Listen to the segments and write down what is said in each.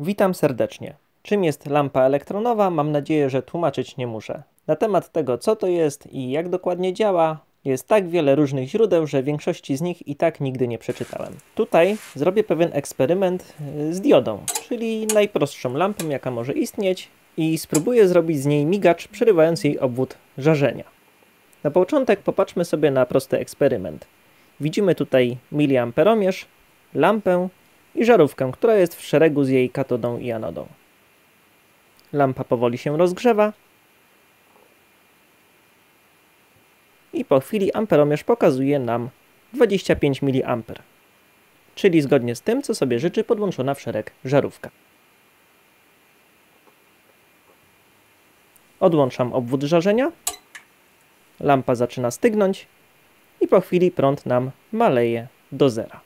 Witam serdecznie. Czym jest lampa elektronowa? Mam nadzieję, że tłumaczyć nie muszę. Na temat tego, co to jest i jak dokładnie działa, jest tak wiele różnych źródeł, że większości z nich i tak nigdy nie przeczytałem. Tutaj zrobię pewien eksperyment z diodą, czyli najprostszą lampą, jaka może istnieć, i spróbuję zrobić z niej migacz, przerywając jej obwód żarzenia. Na początek popatrzmy sobie na prosty eksperyment. Widzimy tutaj miliamperomierz, lampę i żarówkę, która jest w szeregu z jej katodą i anodą. Lampa powoli się rozgrzewa i po chwili amperomierz pokazuje nam 25 mA, czyli zgodnie z tym, co sobie życzy podłączona w szereg żarówka. Odłączam obwód żarzenia, lampa zaczyna stygnąć i po chwili prąd nam maleje do zera.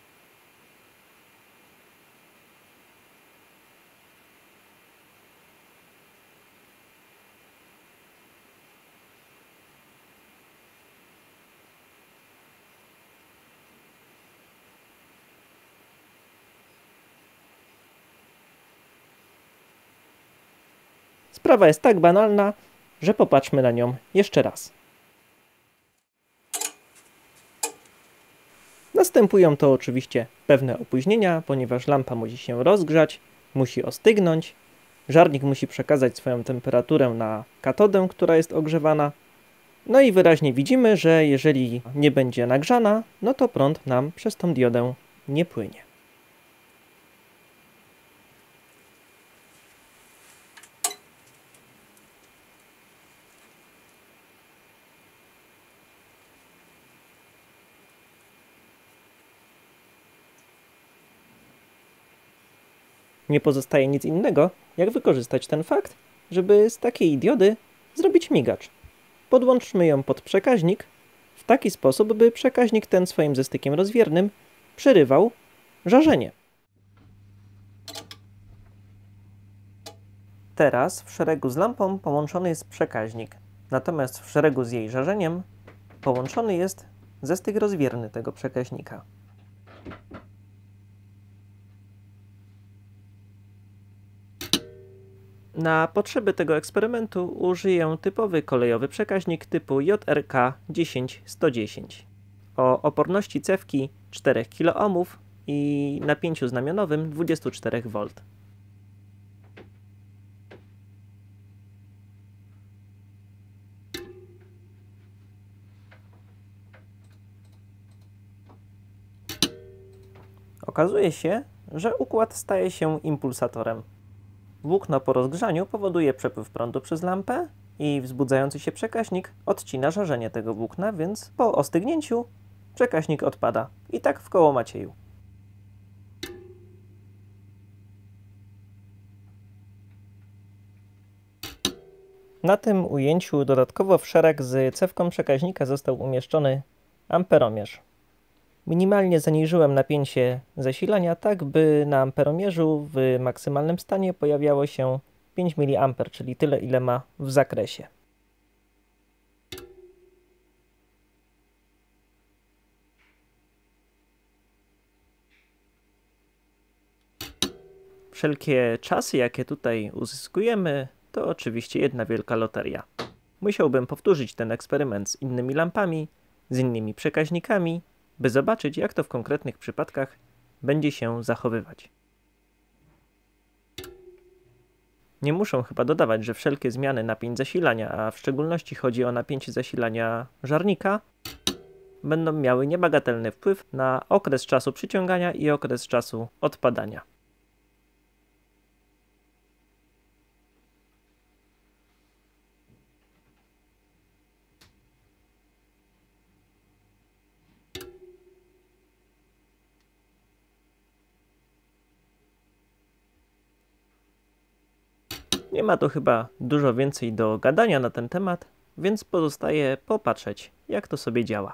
Sprawa jest tak banalna, że popatrzmy na nią jeszcze raz. Następują to oczywiście pewne opóźnienia, ponieważ lampa musi się rozgrzać, musi ostygnąć, żarnik musi przekazać swoją temperaturę na katodę, która jest ogrzewana. No i wyraźnie widzimy, że jeżeli nie będzie nagrzana, no to prąd nam przez tą diodę nie płynie. Nie pozostaje nic innego, jak wykorzystać ten fakt, żeby z takiej diody zrobić migacz. Podłączmy ją pod przekaźnik w taki sposób, by przekaźnik ten swoim zestykiem rozwiernym przerywał żarzenie. Teraz w szeregu z lampą połączony jest przekaźnik, natomiast w szeregu z jej żarzeniem połączony jest zestyk rozwierny tego przekaźnika. Na potrzeby tego eksperymentu użyję typowy kolejowy przekaźnik typu JRK 10110 o oporności cewki 4 kΩ i napięciu znamionowym 24 V. Okazuje się, że układ staje się impulsatorem. Włókno po rozgrzaniu powoduje przepływ prądu przez lampę i wzbudzający się przekaźnik odcina żarzenie tego włókna, więc po ostygnięciu przekaźnik odpada. I tak w koło Macieju. Na tym ujęciu dodatkowo w szereg z cewką przekaźnika został umieszczony amperomierz. Minimalnie zaniżyłem napięcie zasilania, tak by na amperomierzu w maksymalnym stanie pojawiało się 5 mA, czyli tyle, ile ma w zakresie. Wszelkie czasy, jakie tutaj uzyskujemy, to oczywiście jedna wielka loteria. Musiałbym powtórzyć ten eksperyment z innymi lampami, z innymi przekaźnikami, by zobaczyć, jak to w konkretnych przypadkach będzie się zachowywać. Nie muszę chyba dodawać, że wszelkie zmiany napięć zasilania, a w szczególności chodzi o napięcie zasilania żarnika, będą miały niebagatelny wpływ na okres czasu przyciągania i okres czasu odpadania. Nie ma tu chyba dużo więcej do gadania na ten temat, więc pozostaje popatrzeć, jak to sobie działa.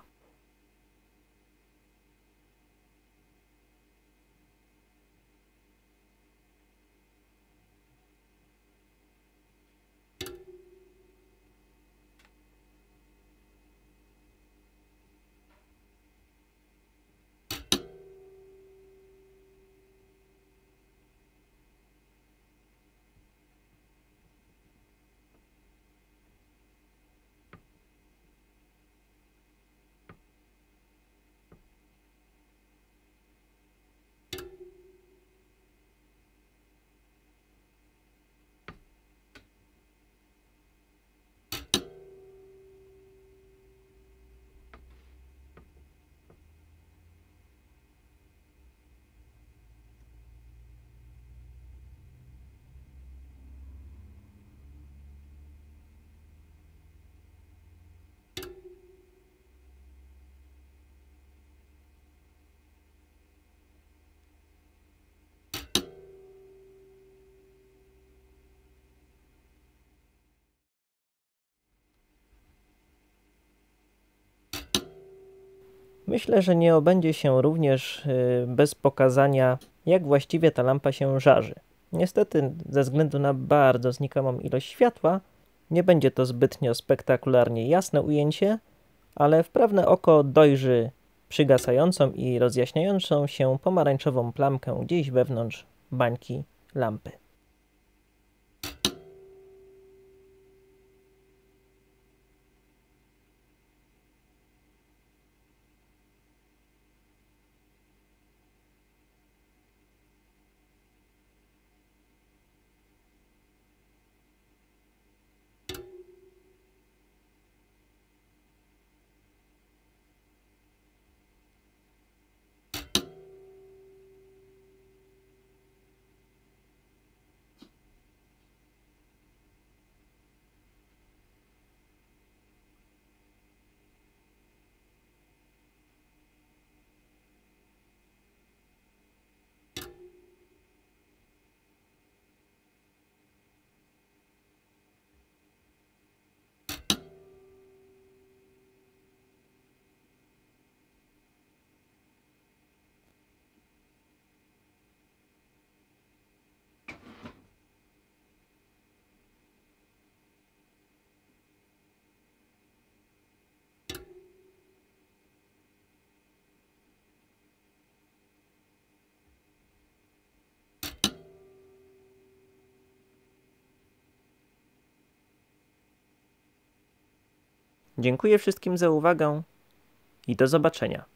Myślę, że nie obędzie się również bez pokazania, jak właściwie ta lampa się żarzy. Niestety, ze względu na bardzo znikomą ilość światła, nie będzie to zbytnio spektakularnie jasne ujęcie, ale wprawne oko dojrzy przygasającą i rozjaśniającą się pomarańczową plamkę gdzieś wewnątrz bańki lampy. Dziękuję wszystkim za uwagę i do zobaczenia.